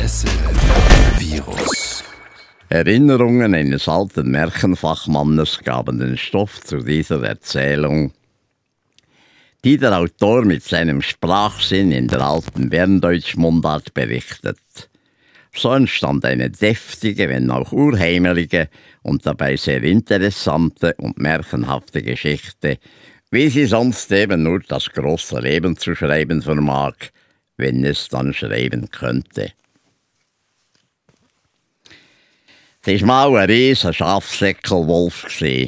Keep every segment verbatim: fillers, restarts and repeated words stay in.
S R F Virus. Erinnerungen eines alten Märchenfachmannes gaben den Stoff zu dieser Erzählung, die der Autor mit seinem Sprachsinn in der alten Berndeutsch-Mundart berichtet. So entstand eine deftige, wenn auch urheimelige und dabei sehr interessante und märchenhafte Geschichte, wie sie sonst eben nur das große Leben zu schreiben vermag, wenn es dann schreiben könnte. Es war mal ein riesen Schafsäckelwolf.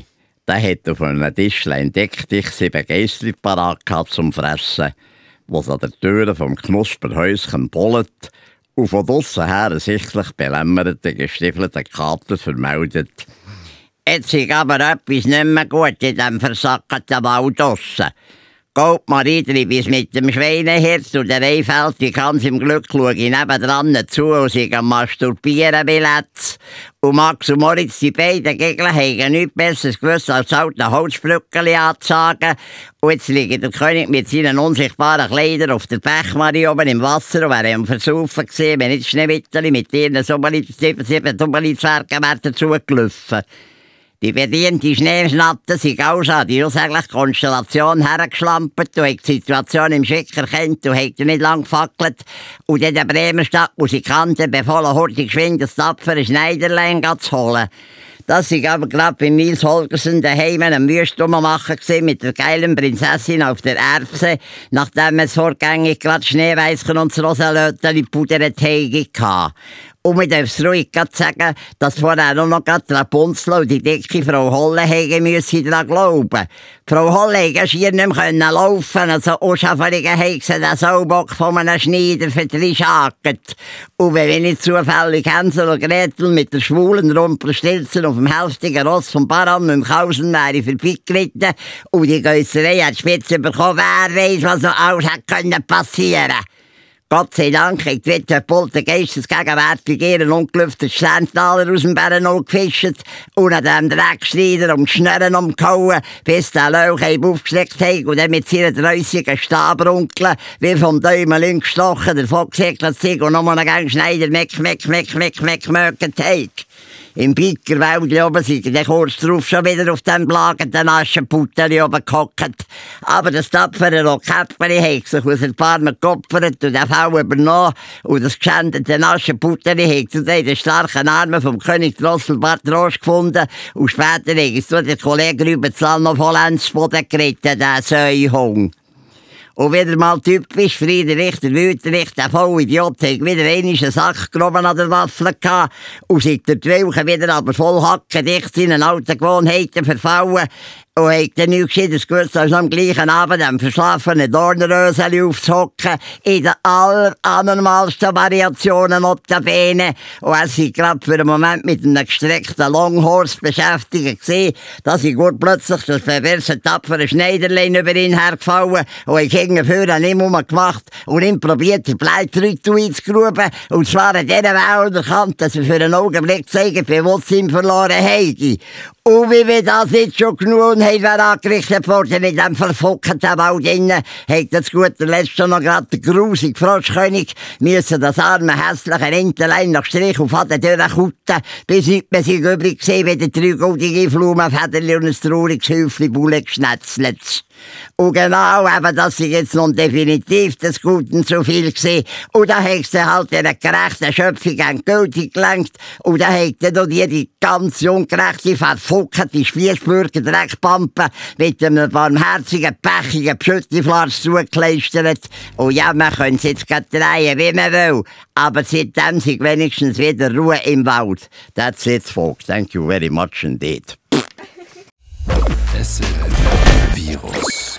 Der hatte auf einem Tischlein Deckdich sieben Geissli parat zum Fressen, was an der Tür vom Knusperhäuschen bollet und von draussen her einen sichtlich belämmerten, gestiefelten Kater vermeldet: «Jetzt ist aber etwas nicht mehr gut in diesem versackerten Wald draussen. Geht mal rein, bis mit dem Schweinehirt und der einfältige Hans im Glück schaue ich nebendran zu und sie gehen masturbieren wie Letz. Und Max und Moritz, die beiden Gegner, haben nichts Besseres gewusst, als alte Holzbrückeli anzusagen. Und jetzt liegt der König mit seinen unsichtbaren Kleidern auf der Pechmarie oben im Wasser und wäre am Versaufen gewesen, wenn nicht Schneewitteli mit ihren sieben Tumbeli-Zwergen wären dazugelaufen. Die bediente Schneeschnatte sind auch schon die ursächliche Konstellation hergeschlampert und hat die Situation im Schick erkannt und hat nicht lang gefackelt. Und in der Bremer Stadtmusikanten befohlen, hurtig geschwind das tapfere Schneiderlein zu holen. Das war aber gerade bei Nils Holgersen daheim am Wüstummachen mit der geilen Prinzessin auf der Erbse, nachdem es vorgängig gerade Schneeweißchen und das Rosalöteli pudert hatte. Und man darf es ruhig sagen, dass vorher nur noch Rapunzel und die dicke Frau Holle haben müssen daran glauben. Frau Holle konnte schier nicht mehr laufen, also Ausschafferungen haben sie den Saubock von einem Schneider verdrischakert. Und wenn nicht zufällig Hänsel und Gretel mit der schwulen Rumpelstilzen auf dem hälftigen Ross vom Baron mit dem Kausen wäre vorbeigeritten und die Geusserei hat die Spitze bekommen, wer weiss, was noch alles hätte passieren können. Gott sei Dank hat die Witwe Poltergeistes gegenwärtig ihren ungelüfteten Sterntaler aus dem Bärenol gefischt und an dem Dreckschneider um die Schnurren umgehauen, bis der Lauch aufgeschleckt hat und dann mit seinen dreussigen Stabrunkeln wie vom Däumelin gestochen davon gesegelt sind und nochmal einen Gang Schneider meck, meck, meck, meck, meck, mögt hat. Im Pikerwald oben sind sie kurz drauf schon wieder auf dem blagenden Aschenputteli oben gehockt. Aber das tapfere Rokäppeli hat sich aus ein paar Mal geopfert und den Fall übernommen. Und das geschändete Aschenputteli hat zu den starken Armen vom König Drosselbart Rosch gefunden. Und später hat es zu der Kollege Rübenzal noch vollends zu Boden geritten, der Säuhung. Und wieder mal typisch Friedrich, der Wüterich, der Vollidiot, hat wieder einen Sack genommen an der Waffel gehabt und seit der Wilke wieder aber voll hackendicht seinen alten Gewohnheiten verfallen und hat dann nichts Gescheites gewusst, als am gleichen Abend am verschlafenen Dornröseli aufzuhocken, in den allernormalsten Variationen notabene. Und er war gerade für einen Moment mit einem gestreckten Longhorse beschäftigt gewesen, dass ich gut plötzlich das perverse, tapfere Schneiderlein über ihn hergefallen und ich hing für an ihm gemacht und ihm probiert, den Bleitrüttu einzugruben. Und zwar an dieser Welt erkannt, dass er für einen Augenblick sein Bewusstsein verloren hätte. Und wie wir das jetzt schon genug haben, wer angerichtet worden in diesem verfuckten Wald innen, hat das guter Letzt schon noch gerade der grusige Froschkönig müssen das arme, hässliche Entelein nach Strich und Faden durchkutten, bis nicht mehr sich übrig gesehen, wie der drei goldige Flumenfederli und ein trauriges Häufchen Bulle geschnetzelt. Und genau eben, das ist jetzt nun definitiv des Guten zu viel gewesen. Und da hat sie halt in einer gerechten Schöpfung endgültig gelenkt. Und da hat dann die, die ganz ungerechte, verfuckte Spiessbürger Dreckpampe mit einem barmherzigen, pechigen Pschüttiflars zugekleistert. Und ja, man könnte es jetzt gerade drehen, wie man will. Aber seitdem sind wenigstens wieder Ruhe im Wald. That's it, folks. Thank you very much indeed. S R F Virus.